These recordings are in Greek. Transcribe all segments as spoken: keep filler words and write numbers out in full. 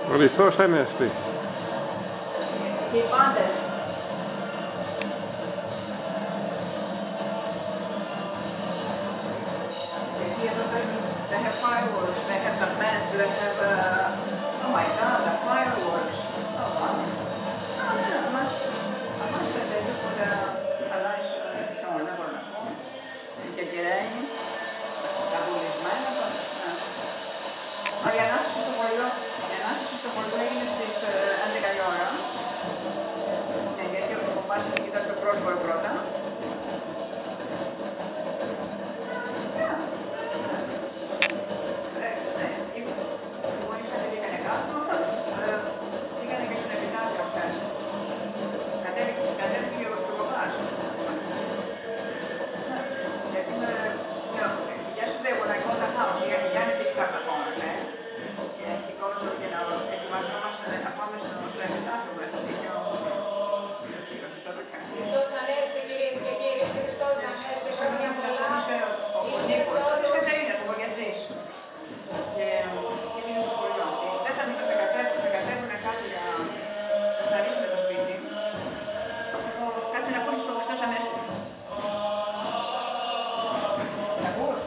Χριστός Ανέστη. Οι πάντες. They have fireworks, they have the band, they have, uh, oh my god, the fireworks. Oh wow. Oh yeah, I must, I must say they do put a, a nice, uh, show, δεν μπορώ να πω. Και κεραίνει, τα βουλισμένα, αλλά η ανάσταση στο χωριό, η ανάσταση στο χωριό έγινε στις έντεκα η ώρα. Γιατί ο Παπάς ήταν το πρόσφορο πρώτα. Χριστός Ανέστη, κυρίες και κύριοι, Χριστός Ανέστη, χρόνια πολλά. Υγεία σε όλους. Κατερίνας, ο Βογιατζής. Και είναι στο χωριό. Δεν θα μείνω, θα κατέβουν κάτι για να καθαρίσουν το σπίτι. Κάτσε να ακούσεις το Χριστός Ανέστη. Ακούς?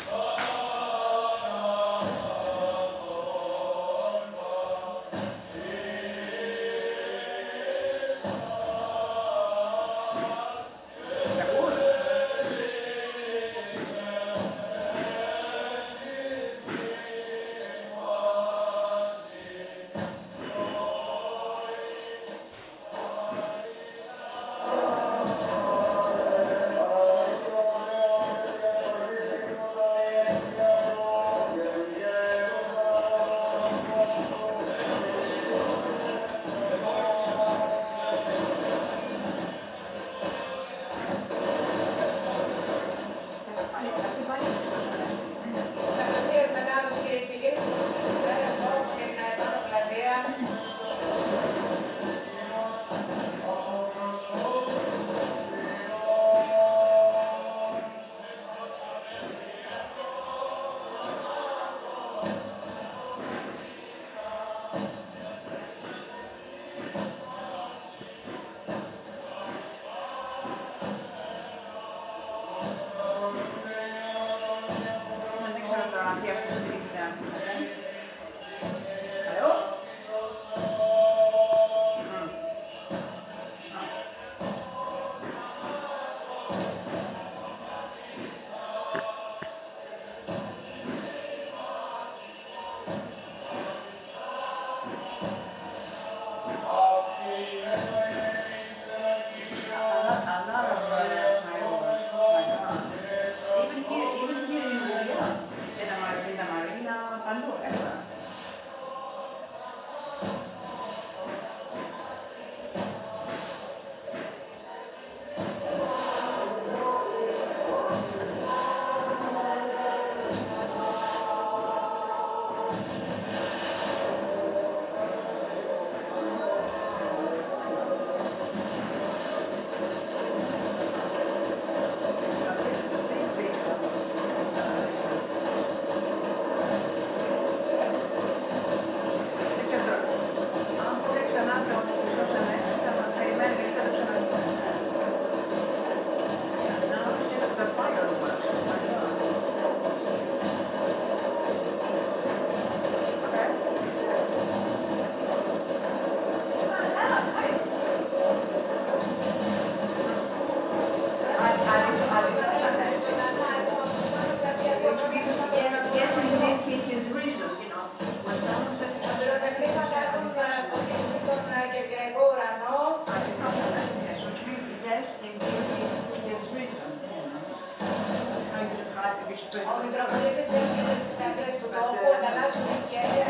Ο Μητροπολίτης έρχεται στις καρδιές του τόπου, ανταλλάσσουν ευκαιρία.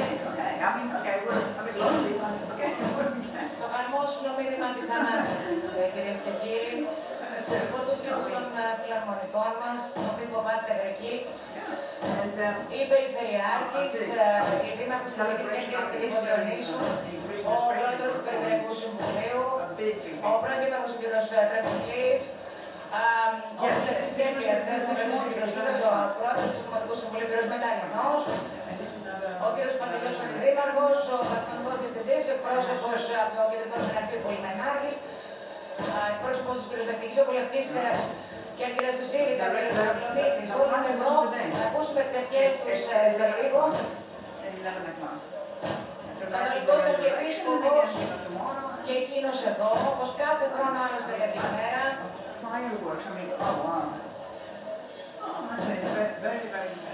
Το εφαρμόσιμο μήνυμα της Ανάστασης, κυρίες και κύριοι, υπό τους ήχους των φιλαρμονικών μας, τον Πίκο Βάστα Γρεκή, η Περιφερειάρχης, η Δήμαρχος Τελικής Κέντρης και Διονύσου, ο Πρόεδρος του Περιφερειακού Συμβουλίου, ο Πρόεδρος κ. Τρεφουκλής, ο Διευθυντής Δέπλειας, ο Πρόεδρος του Δημοτικού Συμβουλίου κ. Μεταλλινός, ο κ. Παντελιός Αντιδήμαρχος, ο Καθηγητής βουλευτής, εκπρόσωπος από το Κεντρικό Συναρχείο Πολυμενάρχης, εκπρόσωπος της Πυροσβεστικής, ο βουλευτής και αρχηγός του ΣΥΡΙΖΑ, ο κ. Καρακλονίτης, όλοι είναι εδώ, να ακούσουμε τις ευχές τους σε λίγο. Καθολικός Αρχιεπίσκοπος και εκείνος εδώ, όπως κάθε χρόνο άλλωστε τέτοια μέρα. Fireworks, I mean, oh wow. Oh, that's very, very, very